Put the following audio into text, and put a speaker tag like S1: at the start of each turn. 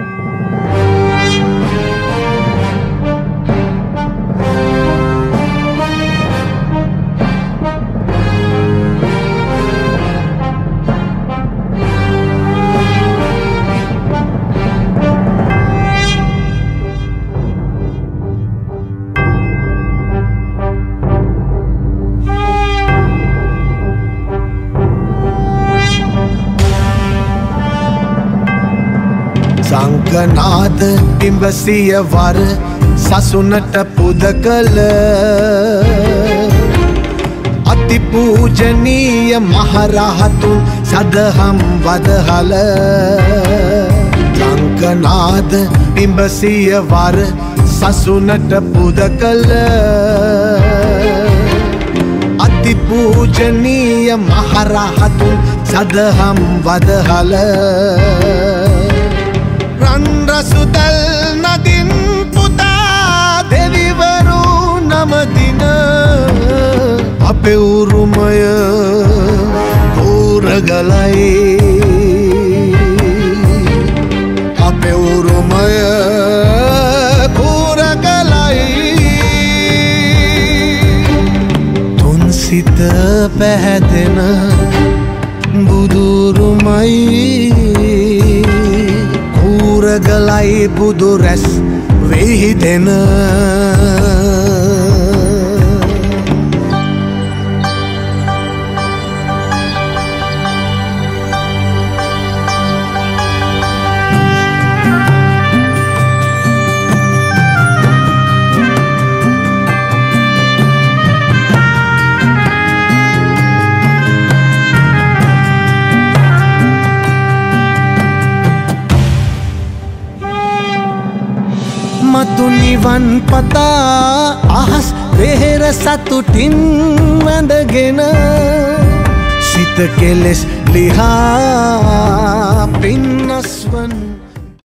S1: සංගනාද පිඹසිය වර සසුනට පුද කළ අතිපූජනීය මහරහතුන් සදහම් වදහල සංගනාද පිඹසිය වර සසුනට පුද කළ අතිපූජනීය මහරහතුන් සදහම් වදහල රන්රසුදල් නදින් පුතා දෙවිවරු නමදින අපේ උරුමය කෝරගලයි අපේ උරුමය කෝරගලයි තුන්සිත පැහැදෙන බුදුරුමයි කූරගලයි බුදු රැස් වෙහිදෙන මතු නිවන් පතා අහස් වෙහෙර සතුටින් වැඳගෙන සිත කෙලෙස් ලිහා පින්නස්වන්